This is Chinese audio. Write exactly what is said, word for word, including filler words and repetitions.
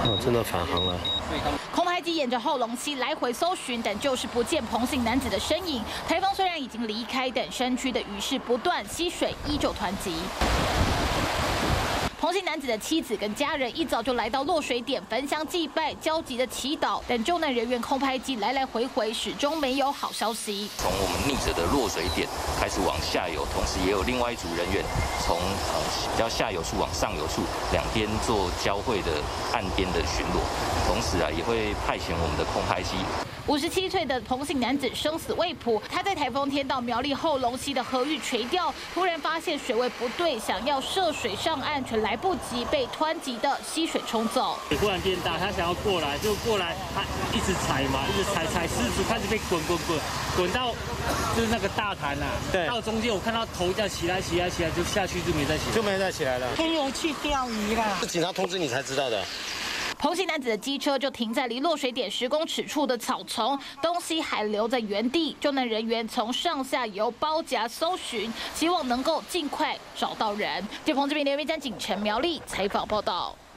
哦，真的返航了。 空拍机沿着后龙溪来回搜寻，但就是不见彭姓男子的身影。台风虽然已经离开，但山区的雨势不断，溪水依旧湍急。彭姓男子的妻子跟家人一早就来到落水点焚香祭拜，焦急的祈祷，但救难人员空拍机来来回回，始终没有好消息。 从我们溺者的落水点开始往下游，同时也有另外一组人员从呃比较下游处往上游处两边做交汇的岸边的巡逻，同时啊也会派遣我们的空拍机。 五十七岁的彭姓男子生死未卜，他在台风天到苗栗后龙溪的河域垂钓，突然发现水位不对，想要涉水上岸，却来不及，被湍急的溪水冲走。 忽然变大，他想要过来就过来，他一直踩嘛，一直踩踩，狮子开始被滚滚滚滚到就是那个大潭啊，对，到中间我看到头这样起来起来起来就下去就没再起来， 就没再起来了。 朋友去钓鱼啦， 是警察通知你才知道的。 彭姓男子的机车就停在离落水点十公尺处的草丛，东西还留在原地。救难人员从上下游包夹搜寻，希望能够尽快找到人。对彭这边刘维江警城苗栗采访报道。